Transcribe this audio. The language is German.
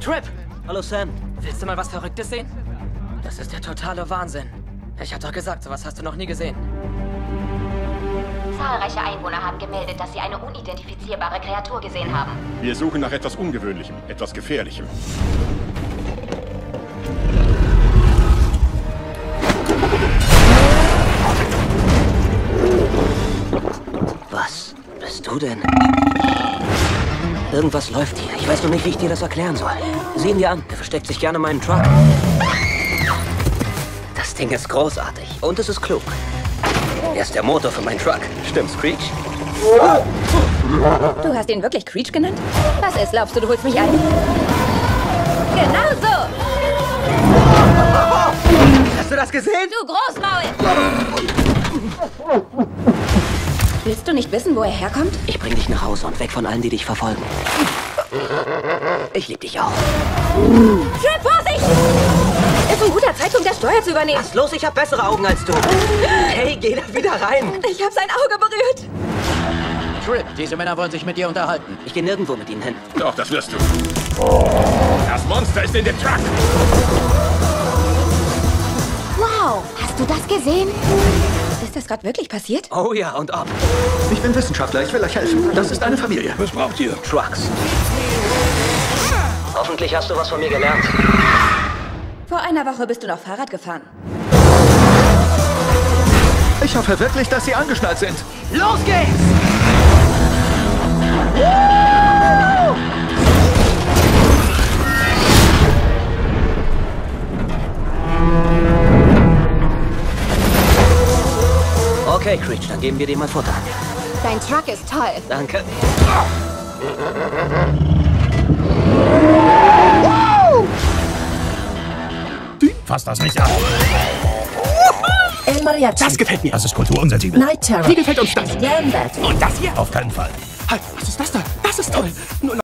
Trip! Hallo Sam. Willst du mal was Verrücktes sehen? Das ist der totale Wahnsinn. Ich hab doch gesagt, sowas hast du noch nie gesehen. Zahlreiche Einwohner haben gemeldet, dass sie eine unidentifizierbare Kreatur gesehen haben. Wir suchen nach etwas Ungewöhnlichem, etwas Gefährlichem. Was bist du denn? Irgendwas läuft hier. Ich weiß noch nicht, wie ich dir das erklären soll. Sieh ihn dir an. Er versteckt sich gerne in meinem Truck. Das Ding ist großartig. Und es ist klug. Er ist der Motor für meinen Truck. Stimmt's, Creech? Du hast ihn wirklich Creech genannt? Was ist? Glaubst du, du holst mich ein? Genau so! Hast du das gesehen? Du Großmaul! Willst du nicht wissen, wo er herkommt? Ich bring dich nach Hause und weg von allen, die dich verfolgen. Ich lieb dich auch. Trip, Vorsicht! Ist ein guter Zeitpunkt, das Steuer zu übernehmen. Was los? Ich hab bessere Augen als du. Hey, geh da wieder rein. Ich hab sein Auge berührt. Trip, diese Männer wollen sich mit dir unterhalten. Ich geh nirgendwo mit ihnen hin. Doch, das wirst du. Das Monster ist in dem Truck. Wow, hast du das gesehen? Ist das gerade wirklich passiert? Oh ja, und ob. Ich bin Wissenschaftler, ich will euch helfen. Das ist eine Familie. Was braucht ihr? Trucks. Hoffentlich hast du was von mir gelernt. Vor einer Woche bist du noch Fahrrad gefahren. Ich hoffe wirklich, dass sie angeschnallt sind. Los geht's! Okay, Creech, dann geben wir dir mal Futter. Dein Truck ist toll. Danke. Fass das nicht an. El Mariachi. Das gefällt mir. Das ist kulturunsensibel. Night Terror. Wie gefällt uns das? Damn that. Und das hier? Auf keinen Fall. Halt, was ist das da? Das ist toll. Nur